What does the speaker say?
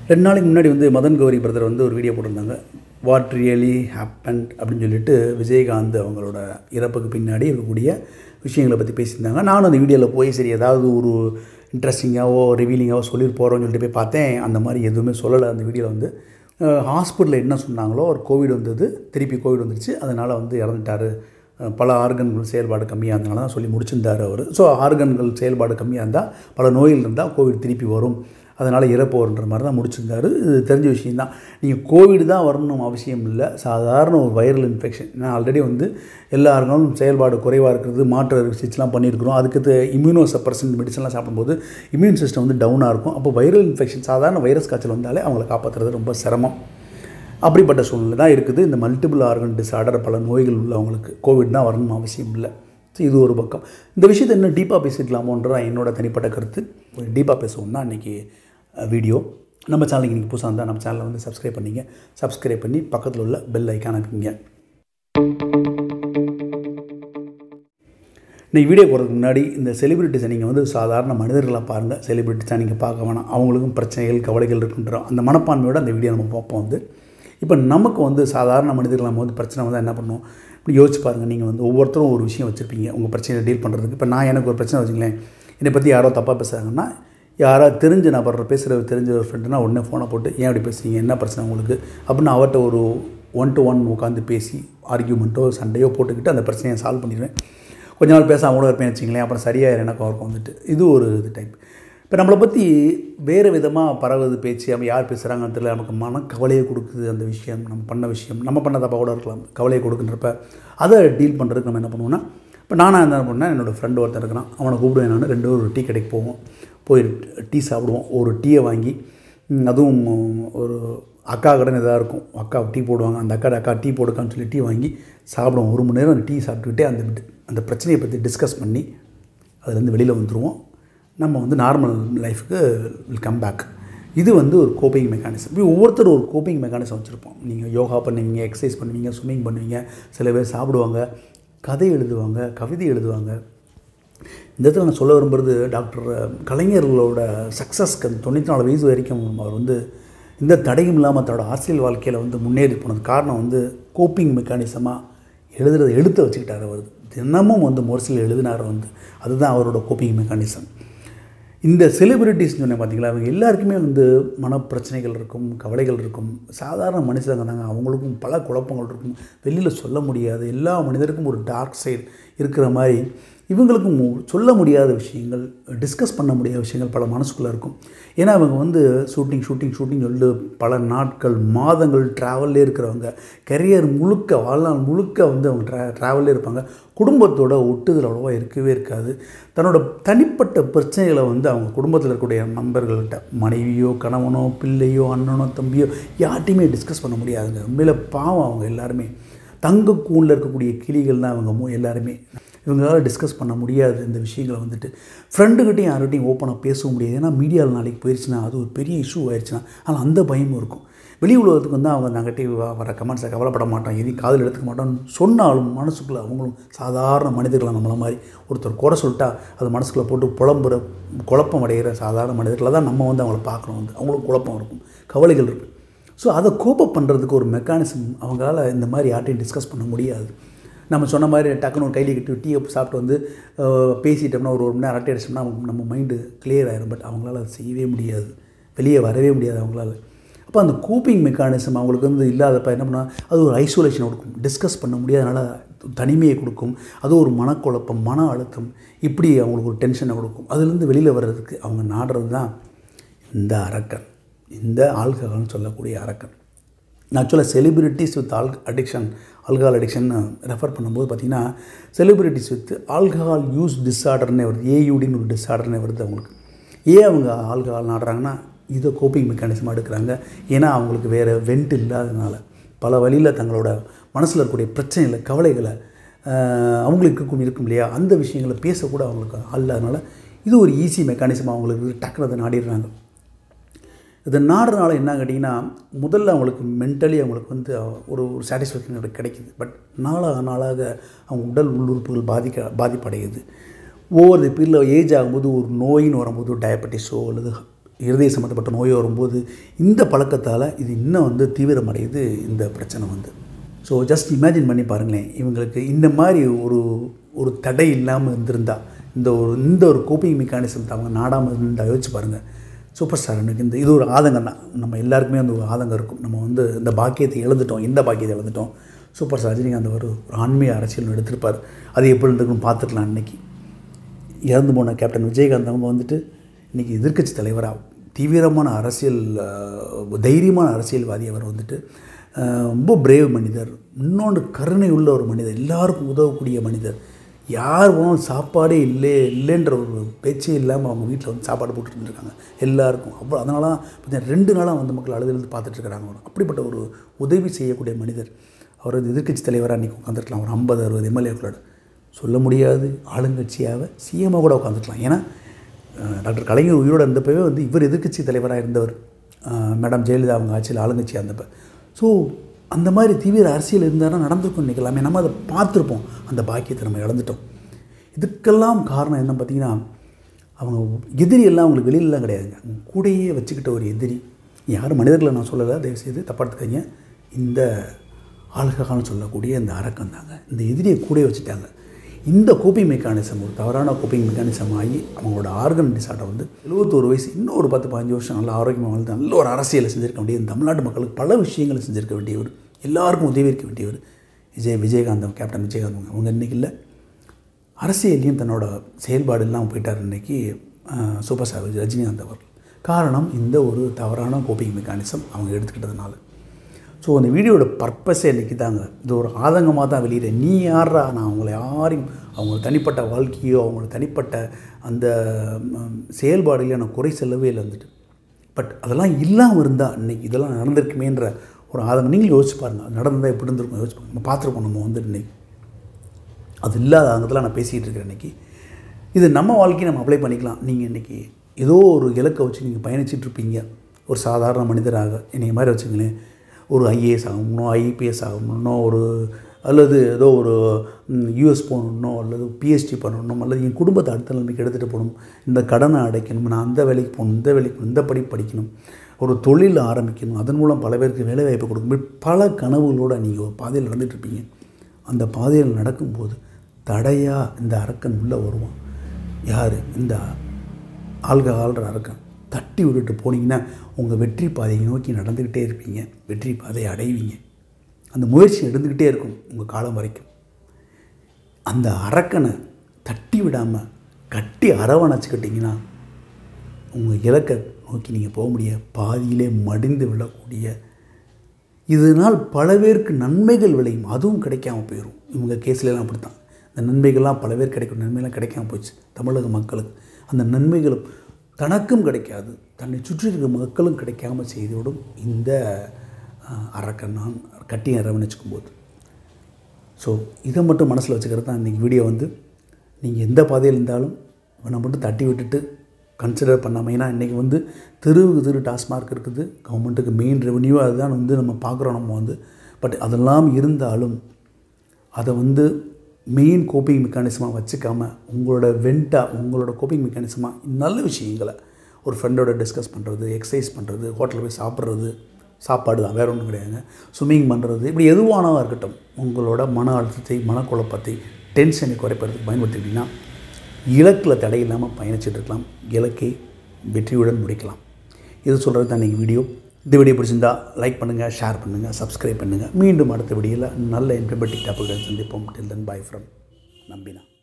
2 நாளைக்கு முன்னாடி வந்து மதன் கௌரி பிரதர் வந்து ஒரு வீடியோ போட்டிருந்தாங்க. வாட் ரியலி ஹேப்பன்ட் அப்படின்னு சொல்லிட்டு விஜயகாந்த் அவங்களோட இறப்புக்கு பின்னாடி இருக்கக்கூடிய விஷயங்களை பற்றி பேசியிருந்தாங்க. நானும் அந்த வீடியோவில் போய் சரி ஏதாவது ஒரு இன்ட்ரெஸ்டிங்காகவோ ரிவீலிங்காகவோ சொல்லிட்டு போகிறோன்னு சொல்லிட்டு போய் பார்த்தேன். அந்த மாதிரி எதுவுமே சொல்லலை. அந்த வீடியோவில் வந்து ஹாஸ்பிட்டலில் என்ன சொன்னாங்களோ ஒரு கோவிட் வந்தது, திருப்பி கோவிட் வந்துருச்சு, அதனால் வந்து இறந்துட்டார், பல ஆர்கன்கள் செயல்பாடு கம்மியாக இருந்தனால தான் சொல்லி முடிச்சிருந்தார் அவர். ஸோ ஆர்கன்கள் செயல்பாடு கம்மியாக இருந்தால் பல நோய்கள் இருந்தால் கோவிட் திருப்பி வரும், அதனால் இறப்பு வருன்ற மாதிரி தான் முடிச்சிருந்தார். இது தெரிஞ்ச விஷயந்தான். நீங்கள் கோவிட் தான் வரணும் அவசியம் இல்லை, சாதாரண ஒரு வைரல் இன்ஃபெக்ஷன். நான் ஆல்ரெடி வந்து எல்லா ஆர்கனும் செயல்பாடு குறைவாக இருக்கிறது, மாற்று சிகிச்சைலாம் பண்ணியிருக்கிறோம். அதுக்கு இம்யூனோ சப்ரசன்ட் மெடிசன்லாம் சாப்பிடும்போது இம்யூன் சிஸ்டம் வந்து டவுனாக இருக்கும். அப்போ வைரல் இன்ஃபெக்ஷன், சாதாரண வைரஸ் காய்ச்சல் வந்தாலே அவங்களை காப்பாற்றுறது ரொம்ப சிரமம். அப்படிப்பட்ட சூழ்நிலை தான் இருக்குது. இந்த மல்டிபிள் ஆர்கன் டிஸார்டர், பல நோய்கள் உள்ளவங்களுக்கு கோவிட் தான் வரணும் அவசியம் இல்லை. ஸோ இது ஒரு பக்கம். இந்த விஷயத்தை இன்னும் டீப்பாக பேசிக்கலாமோன்ற என்னோட தனிப்பட்ட கருத்து. டீப்பாக பேசுவோம் தான் இன்றைக்கி வீடியோ. நம்ம சேனலுக்கு இன்றைக்கி புதுசாக இருந்தால் நம்ம சேனலை வந்து சப்ஸ்கிரைப் பண்ணிங்க. சப்ஸ்கிரைப் பண்ணி பக்கத்தில் உள்ள பெல் ஐக்கான் அமைக்குங்க. இன்றைக்கி வீடியோ போகிறதுக்கு முன்னாடி இந்த செலிப்ரிட்டிஸை நீங்கள் வந்து சாதாரண மனிதர்களாக பாருங்கள். செலிப்ரிட்டிஸாக நீங்கள் பார்க்க வேணாம். அவங்களுக்கும் பிரச்சனைகள் கவலைகள் இருக்குன்றோம். அந்த மனப்பான்மையோடு அந்த வீடியோ நம்ம பார்ப்போம். வந்து இப்போ நமக்கு வந்து சாதாரண மனிதர்கள் நம்ம வந்து பிரச்சனை வந்து என்ன பண்ணுவோம், இப்படி யோசிச்சு பாருங்கள். நீங்கள் வந்து ஒவ்வொருத்தரும் ஒரு விஷயம் வச்சுருப்பீங்க உங்கள் பிரச்சனையை டீல் பண்ணுறதுக்கு. இப்போ நான் எனக்கு ஒரு பிரச்சனை வச்சுங்களேன், என்னை பற்றி யாரோ தப்பாக பேசுகிறாங்கன்னா, யாராவது தெரிஞ்ச நபர் தெரிஞ்ச ஒரு ஃப்ரெண்டுனா உடனே ஃபோனை போட்டு ஏன் அப்படி பேசுகிறீங்க, என்ன பிரச்சனை உங்களுக்கு அப்படின்னு அவர்கிட்ட ஒரு 1-to-1 உட்காந்து பேசி ஆர்கியூமெண்ட்டோ சண்டையோ போட்டுக்கிட்டு அந்த பிரச்சனையை சால்வ் பண்ணிடுவேன். கொஞ்ச நாள் பேசாமல் கூட இருப்பேன் வச்சிங்களேன், அப்புறம் சரியாக எனக்கும் அவருக்கும் வந்துட்டு இது ஒரு இது டைப். இப்போ நம்மளை பற்றி வேறு விதமாக பரவுது பேச்சு, நம்ம யார் பேசுகிறாங்கன்னு தெரியல, நமக்கு மனக்கவலையை கொடுக்குது அந்த விஷயம், நம்ம பண்ண விஷயம், நம்ம பண்ண தப்பாக கூட இருக்கலாம், கவலையை கொடுக்குன்றப்ப அதை டீல் பண்ணுறதுக்கு நம்ம என்ன பண்ணுவோம்னா, இப்போ நானாக என்ன பண்ணேன், என்னோடய ஃப்ரெண்டு ஒருத்தர் இருக்கிறான், அவனை கூப்பிடுவேன். நான் 2 பேரும் ஒரு டீ கடைக்கு போவோம், போய் டீ சாப்பிடுவோம். ஒரு டீயை வாங்கி, அதுவும் ஒரு அக்கா கடைன்னு எதாவது இருக்கும், அக்கா டீ போடுவாங்க, அந்த அக்கா டீ போடுக்கான்னு சொல்லி டீ வாங்கி சாப்பிடுவோம். 1 மணி நேரம் அந்த டீ சாப்பிட்டுக்கிட்டே அந்த பிரச்சனையை பற்றி டிஸ்கஸ் பண்ணி அதுலேருந்து வெளியில் வந்துடுவோம். நம்ம வந்து நார்மல் லைஃபுக்கு வில் கம் பேக். இது வந்து ஒரு கோப்பிங் மெக்கானிசம். இப்படி ஒவ்வொருத்தரும் ஒரு கோப்பிங் மெக்கானிசம் வச்சுருப்போம். நீங்கள் யோகா பண்ணுவீங்க, எக்ஸசைஸ் பண்ணுவீங்க, ஸ்விம்மிங் பண்ணுவீங்க, சில பேர் சாப்பிடுவாங்க, கதை எழுதுவாங்க, கவிதை எழுதுவாங்க. இந்த இடத்துல நான் சொல்ல விரும்புகிறது, டாக்டர் கலைஞர்களோட சக்ஸஸ்க்கு 94 வயசு வரைக்கும் அவர் வந்து இந்த தடையும் இல்லாமல் தன்னோட அரசியல் வாழ்க்கையில் வந்து முன்னேறி போனது காரணம் வந்து கோப்பிங் மெக்கானிசமாக எழுத்தை வச்சுக்கிட்டார். அவர் தினமும் வந்து முரசில் எழுதினார். வந்து அதுதான் அவரோட கோப்பிங் மெக்கானிசம். இந்த செலிப்ரிட்டிஸ்னு சொன்னேன் பார்த்தீங்களா, அவங்க எல்லாருக்குமே வந்து மனப்பிரச்சனைகள் இருக்கும், கவலைகள் இருக்கும். சாதாரண மனுஷங்க தாங்க, அவங்களுக்கும் பல குழப்பங்கள் இருக்கும், வெளியில் சொல்ல முடியாது. எல்லா மனிதருக்கும் ஒரு டார்க் சைடு இருக்கிற மாதிரி இவங்களுக்கும் சொல்ல முடியாத விஷயங்கள், டிஸ்கஸ் பண்ண முடியாத விஷயங்கள் பல மனசுக்குள்ளே இருக்கும். ஏன்னா அவங்க வந்து ஷூட்டிங் சொல்லிட்டு பல நாட்கள், மாதங்கள் ட்ராவல்லே இருக்கிறவங்க, கரியர் முழுக்க, வாழ்நாள் முழுக்க வந்து அவங்க ட்ராவல்லே இருப்பாங்க. குடும்பத்தோட ஒட்டுதல் அவ்வளோவா இருக்கவே இருக்காது. தன்னோட தனிப்பட்ட பிரச்சனைகளை வந்து அவங்க குடும்பத்தில் இருக்கக்கூடிய நண்பர்கள்கிட்ட, மனைவியோ கணவனோ பிள்ளையோ அண்ணனோ தம்பியோ யார்ட்டையுமே டிஸ்கஸ் பண்ண முடியாதுங்க. உண்மையில் பாவம் அவங்க எல்லாருமே. தங்க கூண்டில் இருக்கக்கூடிய கிளிகள் தான் அவங்க எல்லாருமே. இவங்களால் டிஸ்கஸ் பண்ண முடியாது இந்த விஷயங்களை வந்துட்டு. ஃப்ரெண்டுக்கிட்டையும் யார்கிட்டையும் ஓப்பனாக பேசவும் முடியாது. ஏன்னா மீடியாவில் நாளைக்கு போயிடுச்சுன்னா அது ஒரு பெரிய இஷ்யூ ஆயிடுச்சுன்னா, ஆனால் அந்த பயமும் இருக்கும். வெளி உலகத்துக்கு வந்து அவங்க நெகட்டிவாக வர கமெண்ட்ஸை கவலைப்பட மாட்டாங்க, எதையும் காதில் எடுத்துக்க மாட்டோம்னு சொன்னாலும் மனசுக்குள்ளே அவங்களும் சாதாரண மனிதர்களாக நம்மளை மாதிரி ஒருத்தர் குறை சொல்லிட்டா அது மனசுக்குள்ளே போட்டு குழப்பம் அடைகிற சாதாரண மனிதர்களை தான் நம்ம வந்து அவங்கள பார்க்கணும். வந்து அவங்களுக்கு குழப்பம் இருக்கும், கவலைகள் இருக்குது. ஸோ அதை கோப்பப் பண்ணுறதுக்கு ஒரு மெக்கானிசம் அவங்களால இந்த மாதிரி யார்ட்டையும் டிஸ்கஸ் பண்ண முடியாது. நம்ம சொன்ன மாதிரி டக்குன்னு ஒரு கையில் கட்டி டீயை சாப்பிட்டு வந்து பேசிட்டோம்னா ஒரு 1 மணி நேரம் அரட்டை அடிச்சோம்னா நம்ம மைண்டு கிளியர் ஆகிடும். பட் அவங்களால அதை செய்யவே முடியாது, வெளியே வரவே முடியாது அவங்களால. அப்போ அந்த கோப்பிங் மெக்கானிசம் அவங்களுக்கு வந்து இல்லாதப்போ என்ன பண்ணால் அது ஒரு ஐசோலேஷனை கொடுக்கும், டிஸ்கஸ் பண்ண முடியாதனால தனிமையை கொடுக்கும், அது ஒரு மனக்குழப்பம், மன அழுத்தம், இப்படி அவங்களுக்கு ஒரு டென்ஷனை கொடுக்கும். அதுலேருந்து வெளியில் வர்றதுக்கு அவங்க நாடுறது தான் இந்த அரக்கன், இந்த ஆல்கஹால்னு சொல்லக்கூடிய அரக்கன். ஆக்சுவலாக celebrities with alcohol addiction refer பண்ணும்போது பார்த்திங்கன்னா, செலிப்ரிட்டிஸ் வித் ஆல்கஹால் யூஸ் டிஸார்டர்னே வருது, ஏயூடின்னு ஒரு டிஸார்டர்னே வருது அவங்களுக்கு. ஏன் அவங்க ஆல்கஹால் நாடுறாங்கன்னா இதை கோப்பிங் மெக்கானிசமாக எடுக்கிறாங்க. ஏன்னா அவங்களுக்கு வேறு வெண்ட் இல்லாததுனால பல வழியில் தங்களோட மனசில் இருக்கக்கூடிய பிரச்சனைகளை, கவலைகளை, அவங்களுக்கு இருக்கும் இல்லையா, அந்த விஷயங்களை பேசக்கூட அவங்களுக்கு இல்லாதனால இது ஒரு ஈஸி மெக்கானிசம் அவங்களுக்கு டக்குனு அதை நாடிடுறாங்க. இதை நாடுறதுனால என்ன கேட்டிங்கன்னா, முதல்ல அவங்களுக்கு மென்டலி அவங்களுக்கு வந்து ஒரு சாட்டிஸ்ஃபேக்ஷன் கிடைக்கிது. பட் நாளாக அவங்க உடல் உள்ளுறுப்புகள் பாதிப்படையுது. ஒவ்வொரு பீரியடில் ஏஜ் ஆகும்போது ஒரு நோயின்னு வரும்போது டயபெட்டிஸோ அல்லது இருதய சம்மந்தப்பட்ட நோய் வரும்போது இந்த பழக்கத்தால் இது இன்னும் வந்து தீவிரமடையுது இந்த பிரச்சனை வந்து. ஸோ ஜஸ்ட் இமேஜின் பண்ணி பாருங்களேன், இவங்களுக்கு இந்த மாதிரி ஒரு தடை இல்லாமல் இருந்திருந்தால், இந்த ஒரு கோப்பிங் மெக்கானிசம் அவங்க நாடாமல் இருந்தால் யோசிச்சு பாருங்கள். சூப்பர் ஸ்டார் எனக்கு இது ஒரு ஆதங்கம் தான், நம்ம எல்லாருக்குமே அந்த ஒரு ஆதங்கம் இருக்கும். நம்ம வந்து இந்த பாக்கியத்தை இழந்துட்டோம், இந்த பாக்கியத்தை இழந்துட்டோம். சூப்பர் ஸ்டார் ரஜினிகாந்த் ஒரு ஆன்மீக அரசியல் எடுத்திருப்பார், அது எப்படி இருக்குன்னு பார்த்துக்கலாம். அன்றைக்கி இறந்து போன கேப்டன் விஜயகாந்த் அவங்க வந்துட்டு இன்றைக்கி எதிர்க்கட்சி தலைவராக தீவிரமான அரசியல் தைரியமான அரசியல்வாதி. அவர் வந்துட்டு ரொம்ப பிரேவ் மனிதர், இன்னொன்று கருணை உள்ள ஒரு மனிதர், எல்லாருக்கும் உதவக்கூடிய மனிதர். யார் போனாலும் சாப்பாடே இல்லைன்ற ஒரு பேச்சே இல்லாமல் அவங்க வீட்டில் வந்து சாப்பாடு போட்டுட்டு இருந்திருக்காங்க எல்லாருக்கும். அவ்வளோ அதனால பார்த்தீங்கன்னா 2 நாளாக வந்து மக்கள் அழுது பார்த்துட்ருக்குறாங்க. அப்படிப்பட்ட ஒரு உதவி செய்யக்கூடிய மனிதர். அவர் எதிர்க்கட்சி தலைவராக இன்றைக்கி உட்காந்துருக்கலாம், ஒரு 50-60 எம்எல்ஏக்களோட. சொல்ல முடியாது ஆளுங்கட்சியாக சிஎம்மாக கூட உட்காந்துருக்கலாம். ஏன்னா டாக்டர் கலைஞர் உயிரோடு இருந்தப்பவே வந்து இவர் எதிர்க்கட்சி தலைவராக இருந்தவர், மேடம் ஜெயலலிதா அவங்க ஆட்சியில் ஆளுங்கட்சியாக இருந்தப்போ. ஸோ அந்த மாதிரி தீவிர அரசியல் இருந்தாலும் நடந்திருக்கும் இன்றைக்கி எல்லாமே. நம்ம அதை பார்த்துருப்போம், அந்த பாக்கியத்தை நம்ம இழந்துட்டோம். இதுக்கெல்லாம் காரணம் என்ன பார்த்திங்கன்னா, அவங்க எதிரி எல்லாம் அவங்களுக்கு வெளியிலலாம் கிடையாதுங்க, கூடையே வச்சுக்கிட்ட ஒரு எதிரி. யாரும் மனிதர்களை நான் சொல்லலை, தயவுசெய்து தப்பாக எடுத்துக்கங்க. இந்த ஆல்கஹால்னு சொல்லக்கூடிய இந்த அரக்கம் தாங்க இந்த எதிரியை கூடயே வச்சுட்டாங்க. இந்த கோப்பிங் மெக்கானிசம் ஒரு தவறான கோப்பிங் மெக்கானிசம் ஆகி அவங்களோட ஆர்கன் டிசார்டர் வந்து 71 வயசு, இன்னும் ஒரு 10-15 வருஷம் நல்ல ஆரோக்கியமாக வாழ்ந்து நல்ல ஒரு அரசியலை செஞ்சுருக்க வேண்டியது, தமிழ்நாட்டு மக்களுக்கு பல விஷயங்களை செஞ்சுருக்க வேண்டியவர், எல்லாருக்கும் உதவி இருக்க வேண்டியவர் விஜயகாந்த், கேப்டன் விஜயகாந்த். அவங்க இன்றைக்கி இல்லை, அரசியலையும் தன்னோட செயல்பாடு இல்லாமல் போயிட்டார் இன்றைக்கி சூப்பர் ஸ்டார் ரஜினிகாந்த் அவர்கள். காரணம் இந்த ஒரு தவறான கோப்பிங் மெக்கானிசம் அவங்க எடுத்துக்கிட்டதுனால. ஸோ அந்த வீடியோட பர்பஸே இன்றைக்கி தாங்க, இது ஒரு ஆதங்கமாக தான் வெளியிடுறேன். நீ யாரா, நான் அவங்கள யாரையும் அவங்க தனிப்பட்ட வாழ்க்கையோ அவங்களோட தனிப்பட்ட அந்த செயல்பாடுகளையும் நான் குறை செல்லவே இல்லை வந்துட்டு. பட் அதெல்லாம் இல்லாமல் இருந்தால் இன்றைக்கி இதெல்லாம் நடந்திருக்குமேன்ற ஒரு ஆதங்கம். நீங்களும் யோசிச்சு பாருங்கள், அது நடந்தால் எப்படி இருந்திருக்கும் யோசிச்சு பாருங்கள். நம்ம பார்த்துருப்போம், நம்ம வந்து இன்றைக்கி அது இல்லாத ஆங்கத்தில் நான் பேசிகிட்டு இருக்கிறேன். இன்றைக்கி இது நம்ம வாழ்க்கையை நம்ம அப்ளை பண்ணிக்கலாம். நீங்கள் இன்றைக்கி ஏதோ ஒரு இலக்கை வச்சு நீங்கள் பயணிச்சிட்ருப்பீங்க, ஒரு சாதாரண மனிதராக. என்னை மாதிரி வச்சுங்களேன், ஒரு ஐஏஎஸ் ஆகணும், ஐபிஎஸ் ஆகணும், அல்லது ஏதோ ஒரு யூஎஸ் போகணும், அல்லது பிஹெச்டி பண்ணணும், அல்லது என் குடும்பத்தை அடுத்த நிலைமைக்கு எடுத்துகிட்டு போகணும், இந்த கடனை அடைக்கணும், நான் அந்த வேலைக்கு போகணும், இந்த வேலைக்கு போகணும், இந்த படிப்பு படிக்கணும், ஒரு தொழில் ஆரம்பிக்கணும், அதன் மூலம் பல பேருக்கு வேலைவாய்ப்பு கொடுக்கணும். பல கனவுகளோடு நீங்கள் ஒரு பாதையில் நடந்துகிட்ருப்பீங்க. அந்த பாதையில் நடக்கும்போது தடையாக இந்த அரக்கன் உள்ளே வருவான். யார்? இந்த ஆல்கஹால்ன்ற அரக்கன். தட்டி விட்டுட்டு போனீங்கன்னா உங்கள் வெற்றி பாதையை நோக்கி நடந்துக்கிட்டே இருப்பீங்க, வெற்றி பாதையை அடைவீங்க. அந்த முயற்சி எடுத்துக்கிட்டே இருக்கும் உங்கள் காலம் வரைக்கும். அந்த அரக்கனை தட்டி விடாமல் கட்டி அரவணைச்சிக்கிட்டிங்கன்னா உங்கள் இலக்கை நோக்கி நீங்கள் போக முடிய பாதியிலே மடிந்து விடக்கூடிய, இதனால் பல பேருக்கு நன்மைகள் விளையும், அதுவும் கிடைக்காமல் போயிடும். இவங்க கேஸ்லாம் அப்படித்தான். அந்த நன்மைகள்லாம் பல பேர் கிடைக்கும், நன்மைகள்லாம் கிடைக்காமல் போச்சு தமிழக மக்களுக்கு. அந்த நன்மைகளும் தனக்கும் கிடைக்காது, தன்னை சுற்றி இருக்கிற மக்களும் கிடைக்காமல் செய்துவிடும் இந்த அரக்கன் நான் கட்டி அரவணைச்சிக்கும் போது. ஸோ இதை மட்டும் மனசில் வச்சுக்கிறது தான் இன்றைக்கி வீடியோ வந்து. நீங்கள் எந்த பாதையில் இருந்தாலும் இவனை மட்டும் தட்டி விட்டுட்டு கன்சிடர் பண்ணாமல், ஏன்னா இன்றைக்கி வந்து தெரு டாஸ்மார்க் இருக்குது, கவர்மெண்ட்டுக்கு மெயின் ரெவன்யூ அதுதான் வந்து நம்ம பார்க்குறோம் நம்ம வந்து. பட் அதெல்லாம் இருந்தாலும் அதை வந்து மெயின் கோப்பிங் மெக்கானிசமாக வச்சுக்காமல் உங்களோட கோப்பிங் மெக்கானிசமாக நல்ல விஷயங்களை ஒரு ஃப்ரெண்டோட டிஸ்கஸ் பண்ணுறது, எக்ஸசைஸ் பண்ணுறது, ஹோட்டலில் போய் சாப்பிட்றது, சாப்பாடு தான் வேறு ஒன்றும் கிடையாதுங்க, ஸ்விம்மிங் பண்ணுறது, இப்படி எதுவானதாக இருக்கட்டும், உங்களோட மன அழுத்தத்தை, மனக்குழப்பத்தை, டென்ஷனை குறைப்பதற்கு பயன்படுத்திக்கிட்டிங்கன்னா இலக்கில் தடை இல்லாமல் பயணிச்சுட்டு இருக்கலாம், இலக்கை வெற்றியுடன் முடிக்கலாம். இது சொல்கிறது தான் இன்றைக்கி வீடியோ. இந்த வீடியோ பிடிச்சிருந்தா லைக் பண்ணுங்கள், ஷேர் பண்ணுங்கள், சப்ஸ்கிரைப் பண்ணுங்கள். மீண்டும் அடுத்த வீடியோவில் நல்ல இன்ஃபர்மேட்டிவ் டாபிக்குடன் சந்திப்போம். டில் தென் பை ஃப்ரம் நம்பினா.